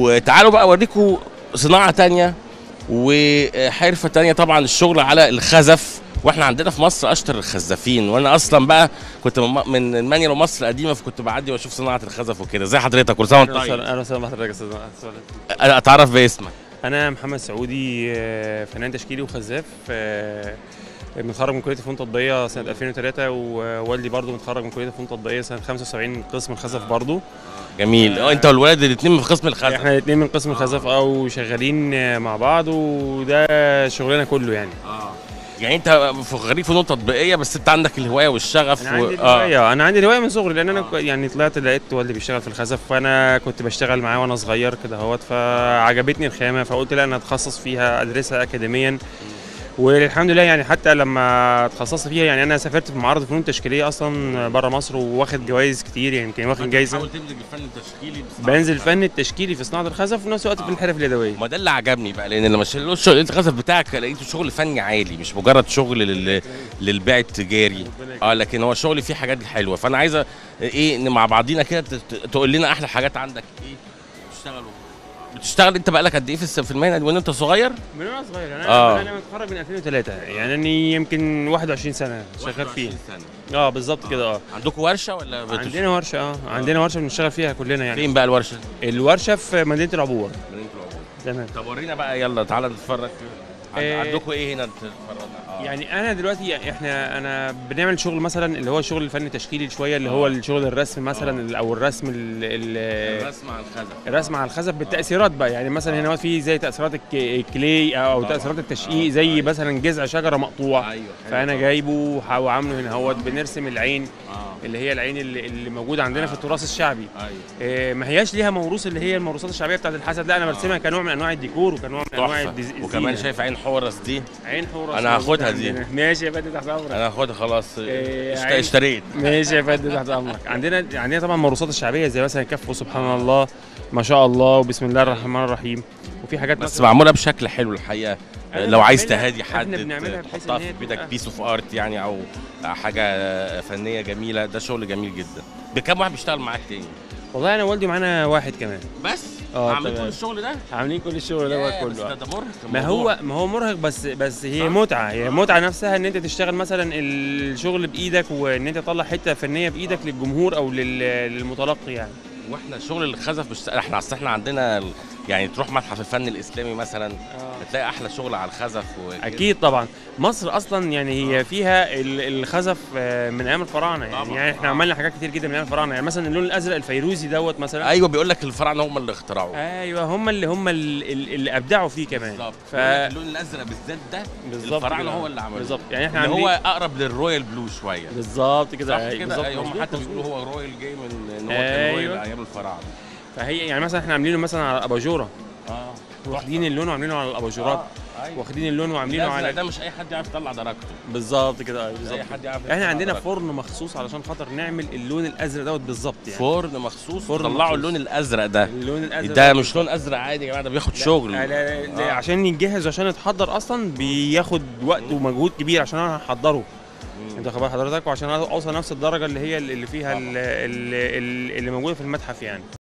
وتعالوا بقى اوريكم صناعه تانية وحرفه تانية، طبعا الشغل على الخزف. واحنا عندنا في مصر اشطر الخزافين، وانا اصلا بقى كنت من المانيا ومصر القديمه، فكنت بعدي واشوف صناعه الخزف وكده. زي حضرتك، كل سنه وانت طيب. اهلا وسهلا بحضرتك يا استاذ. انا اتعرف باسمك؟ انا محمد سعودي، فنان تشكيلي وخزاف، متخرج من كليه الفنون التطبيقيه سنه 2003، ووالدي برضو متخرج من كليه الفنون التطبيقيه سنه 75 قسم الخزف برضو. جميل. انت والولاد الاثنين من قسم الخزف؟ احنا الاثنين من قسم الخزف وشغالين مع بعض، وده شغلنا كله يعني. يعني انت في خريج فنون تطبيقيه، بس انت عندك الهوايه والشغف. انا عندي الهوايه، انا عندي الهوايه من صغري، لان انا يعني طلعت لقيت والدي بيشتغل في الخزف، فانا كنت بشتغل معاه وانا صغير كده اهوت، فعجبتني الخامه، فقلت لا انا اتخصص فيها، ادرسها اكاديميا. والحمد لله يعني حتى لما اتخصصت فيها، يعني انا سافرت في معارض فنون تشكيليه اصلا بره مصر، واخد جوائز كتير، يعني يمكن واخد جايزه. بتحاول تدمج الفن التشكيلي؟ بنزل الفن التشكيلي في صناعه الخزف، وفي نفس الوقت في الحرف اليدويه. ما ده اللي عجبني بقى، لان لما شغل الخزف بتاعك لقيته شغل فني عالي، مش مجرد شغل للبيع التجاري. لكن هو شغل فيه حاجات حلوه. فانا عايزه ايه مع بعضينا كده تقول لنا احلى حاجات عندك ايه بتشتغل انت بقى لك قد ايه في المهنه دي وانت صغير؟ من وانا صغير. انا متخرج من 2003، يعني اني يمكن 21 سنه شغال فيها. بالظبط كده. عندكم ورشه ولا عندنا ورشه؟ عندنا ورشه بنشتغل فيها كلنا يعني. فين بقى الورشه؟ الورشه في مدينه العبور. تمام. طب ورينا بقى، يلا تعالى نتفرج. عندكم ايه هنا تتفرجنا؟ يعني انا دلوقتي انا بنعمل شغل مثلا اللي هو الشغل الفني التشكيلي شويه، اللي هو الشغل الرسم مثلا، او الرسم الرسم على الخزف. الرسم على الخزف بالتأثيرات بقى، يعني مثلا هنا في زي تأثيرات الكلي او تأثيرات التشقيق، زي مثلا جذع شجره مقطوع. فانا جايبه وعامله هنا اهوت. بنرسم العين اللي هي العين اللي موجوده عندنا في التراث الشعبي. ما هياش ليها موروث اللي هي الموروثات الشعبيه بتاعت الحسد، لا انا برسمها كنوع من انواع الديكور وكنوع من انواع الزينه. وكمان شايف عين حورس دي؟ عين حورس انا هاخدها دي. ماشي يا فندم، تحت امرك. انا هاخدها خلاص. اشتريت. ماشي يا فندم، تحت امرك. عندنا طبعا الموروثات الشعبيه، زي مثلا كف سبحان الله ما شاء الله وبسم الله الرحمن الرحيم، وفي حاجات بس معموله بشكل حلو الحقيقه. لو عايز تهادي حد بنعملها تحطها في بيتك بيس اوف ارت يعني، او حاجه فنيه جميله. ده شغل جميل جدا. بكام واحد بيشتغل معاك تاني؟ والله انا والدي معانا واحد كمان بس. عاملين كل الشغل ده؟ عاملين كل الشغل ده كله. ده مرهق. ما هو مرهق، بس هي متعه. هي متعه نفسها ان انت تشتغل مثلا الشغل بايدك، وان انت تطلع حته فنيه بايدك للجمهور او للمتلقي يعني. واحنا شغل الخزف احنا عندنا يعني تروح متحف الفن الاسلامي مثلا، بتلاقي احلى شغل على الخزف اكيد طبعا. مصر اصلا يعني هي فيها الخزف من ايام الفراعنه يعني. يعني احنا عملنا حاجات كتير جدا من ايام الفراعنه، يعني مثلا اللون الازرق الفيروزي دوت مثلا. ايوه، بيقول لك الفراعنه هم اللي اخترعوه. ايوه، هم اللي ابدعوا فيه كمان. بالظبط. اللون الازرق بالذات ده الفراعنه هو اللي عملوه. بالظبط. يعني احنا هو اقرب للرويال بلو شويه. بالظبط كده. ايوه، هم حتى بيقولوا هو رويال جاي من ان هو كان رويال ايام الفراعنه. فهي يعني مثلا احنا عاملينه مثلا على الاباجوره. واخدين اللون وعاملينه على الاباجورات. واخدين اللون وعاملينه على ده. مش اي حد يعرف يطلع درجته. بالظبط كده. بالظبط. اي حد يعرف. احنا عندنا فرن مخصوص علشان خاطر نعمل اللون الازرق دوت بالظبط يعني. فرن مخصوص طلعوا اللون الازرق ده. اللون الازرق ده مش لون ازرق عادي يا جماعه، ده بياخد شغل. لا عشان يتجهز وعشان يتحضر اصلا بياخد وقت ومجهود كبير عشان انا هحضره. انت خبر حضرتك، وعشان اوصل نفس الدرجه اللي هي اللي فيها اللي موجوده في المتحف يعني.